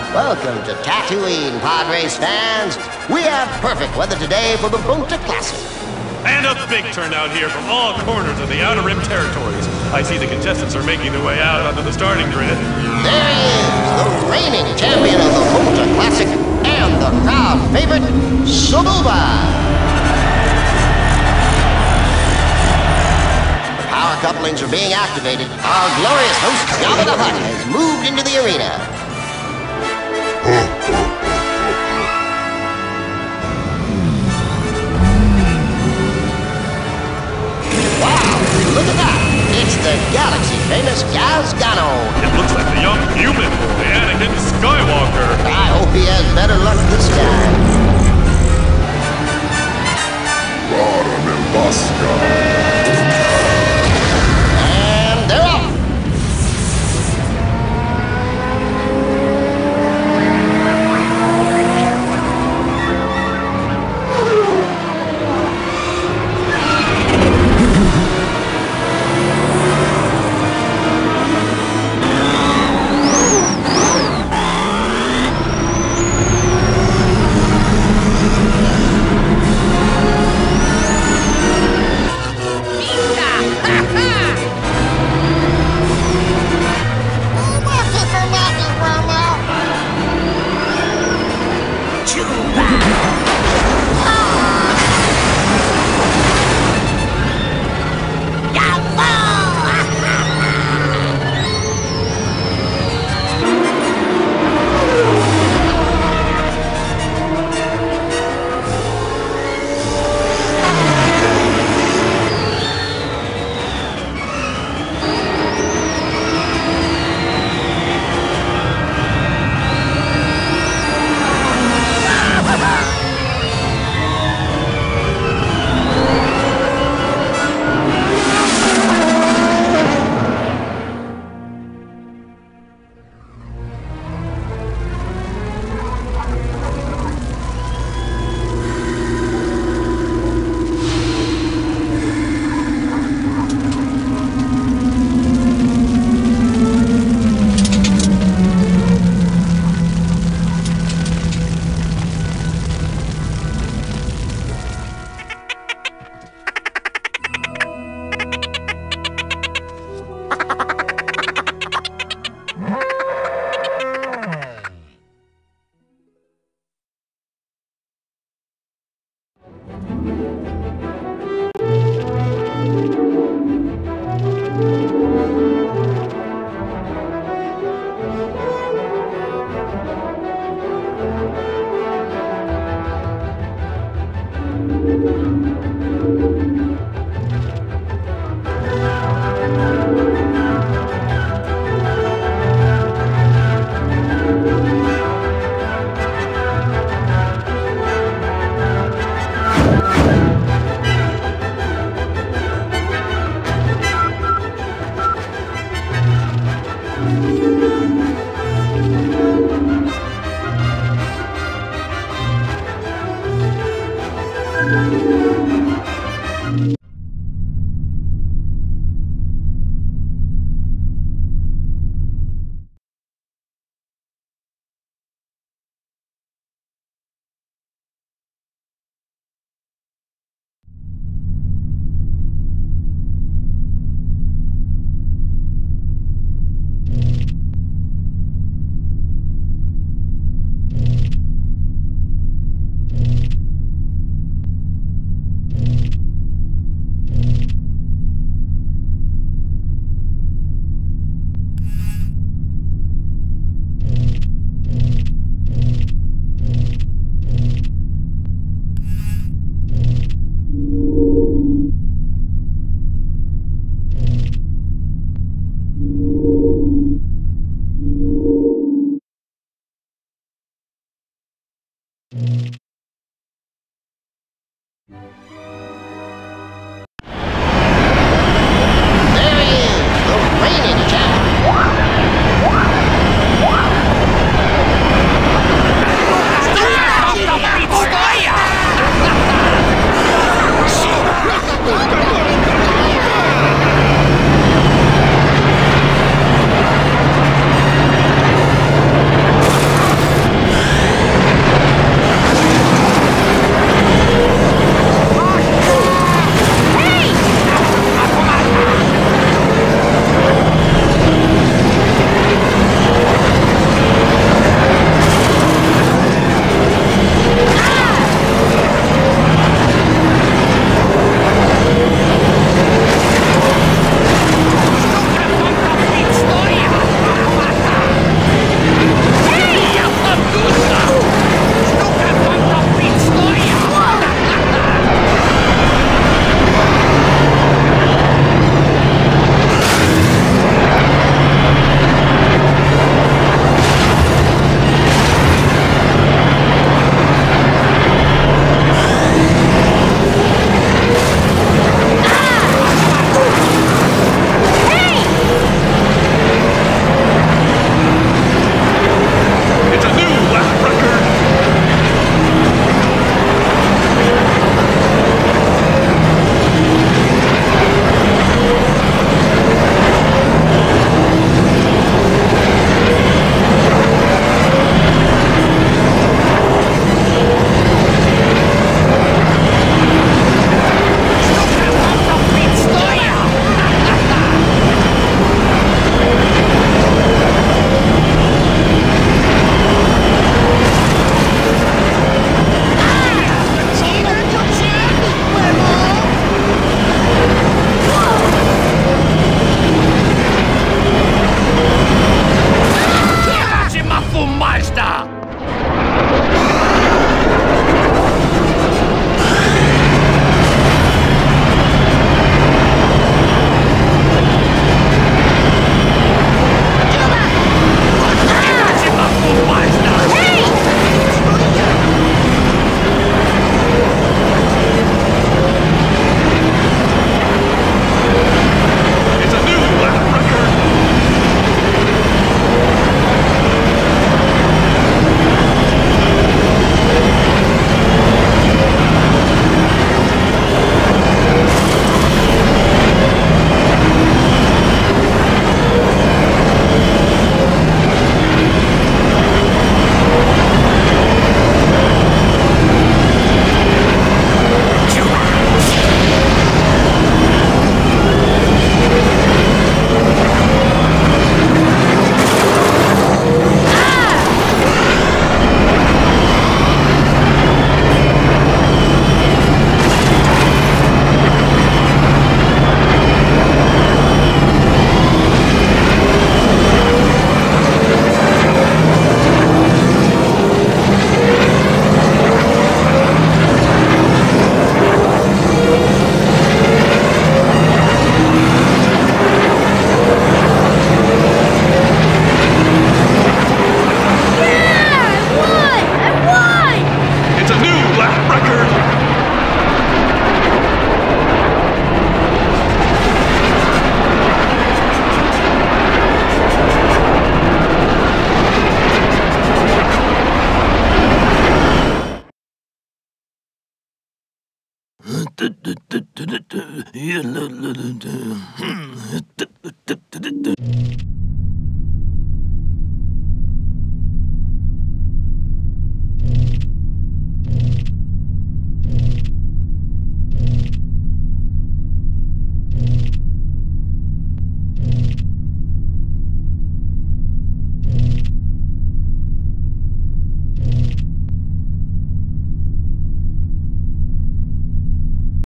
Welcome to Tatooine, Padres fans. We have perfect weather today for the Bunta Classic. And a big turnout here from all corners of the Outer Rim territories. I see the contestants are making their way out onto the starting grid. There he is, the reigning champion of the Bunta Classic and the crowd favorite, Sububa. The power couplings are being activated. Our glorious host, Jabba the Hutt, has moved into the arena. Look at that! It's the galaxy-famous Gaz Gano. It looks like the young human boy, Anakin Skywalker. I hope he has better luck this time. And they're off! Meister!